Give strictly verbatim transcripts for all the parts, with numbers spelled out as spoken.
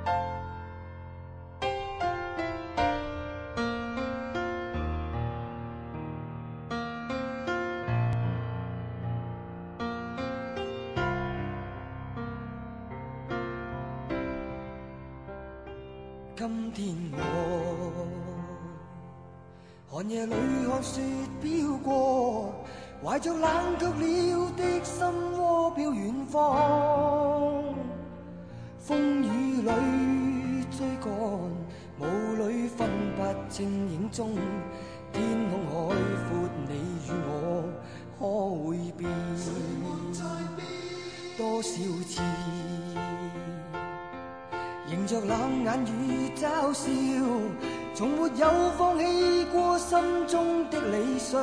今天我寒夜里看雪飘过，怀着冷却了的心窝飘远方。风雨里追赶，雾里分不清影踪。天空海阔，你与我可会变？多少次？迎着冷眼与嘲笑，从没有放弃过心中的理想。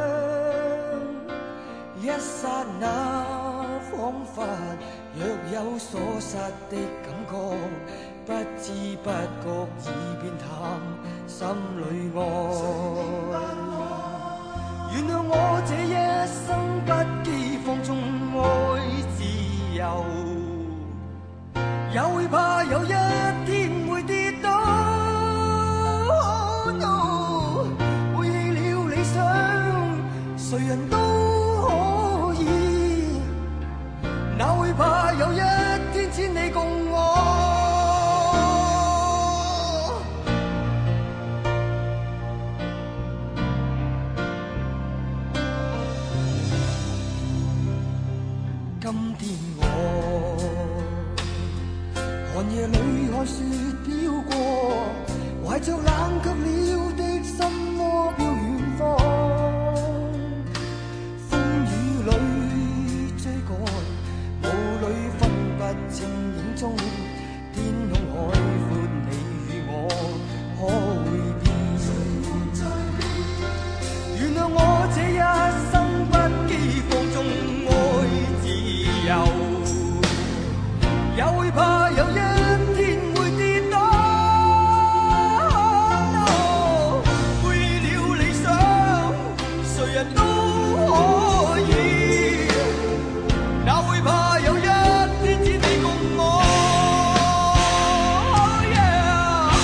一刹那，仿佛若有所失的感觉，不知不觉已变淡，心里爱。原谅我这一生不羁放纵爱自由。也會怕有一天會跌倒， oh no， 背棄了理想，誰人都可以。哪會怕有一天只你共我？今天我寒夜里看雪飄過，懷着冷卻了的心窩飄遠方。風雨裏追趕，霧裏分不清影蹤。天空海闊，你與我可會變？原諒我這一生不羈放縱愛自由。也會怕有一天會跌倒， oh no， 背棄了理想，誰人都可以。哪會怕有一天只你共我？ Oh yeah。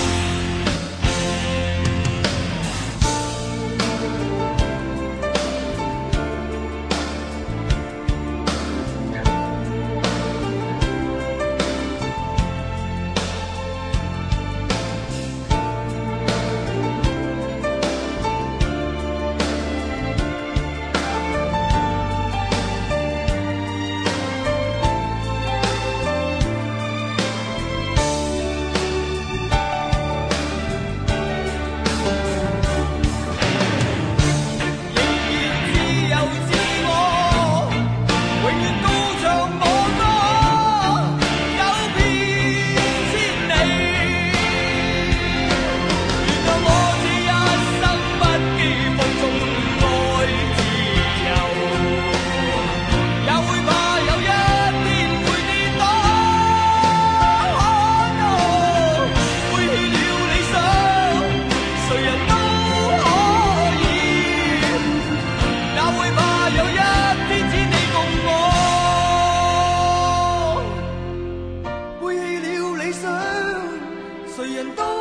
谁人都